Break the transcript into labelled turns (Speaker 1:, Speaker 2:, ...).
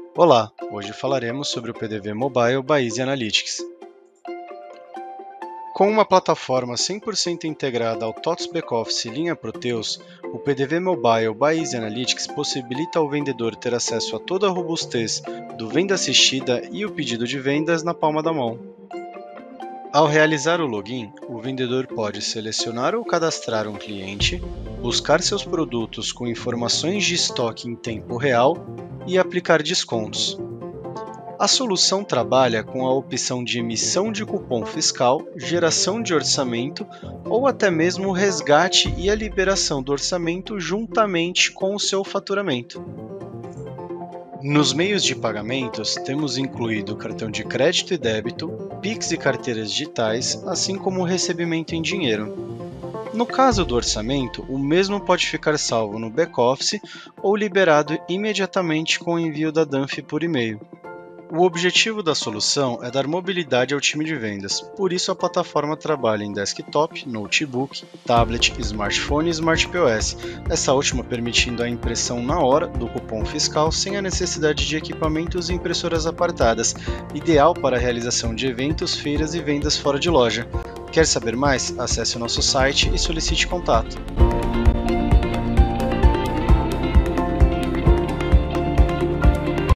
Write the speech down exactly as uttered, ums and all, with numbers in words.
Speaker 1: Olá, hoje falaremos sobre o P D V Mobile by Easy Analytics. Com uma plataforma cem por cento integrada ao TOTS Backoffice linha Proteus, o P D V Mobile by Easy Analytics possibilita ao vendedor ter acesso a toda a robustez do venda assistida e o pedido de vendas na palma da mão. Ao realizar o login, o vendedor pode selecionar ou cadastrar um cliente, buscar seus produtos com informações de estoque em tempo real e aplicar descontos. A solução trabalha com a opção de emissão de cupom fiscal, geração de orçamento ou até mesmo o resgate e a liberação do orçamento juntamente com o seu faturamento. Nos meios de pagamentos, temos incluído cartão de crédito e débito, Pix e carteiras digitais, assim como o recebimento em dinheiro. No caso do orçamento, o mesmo pode ficar salvo no back-office ou liberado imediatamente com o envio da D A N F por e-mail. O objetivo da solução é dar mobilidade ao time de vendas, por isso a plataforma trabalha em desktop, notebook, tablet, smartphone e smartPOS, essa última permitindo a impressão na hora do cupom fiscal sem a necessidade de equipamentos e impressoras apartadas, ideal para a realização de eventos, feiras e vendas fora de loja. Quer saber mais? Acesse o nosso site e solicite contato.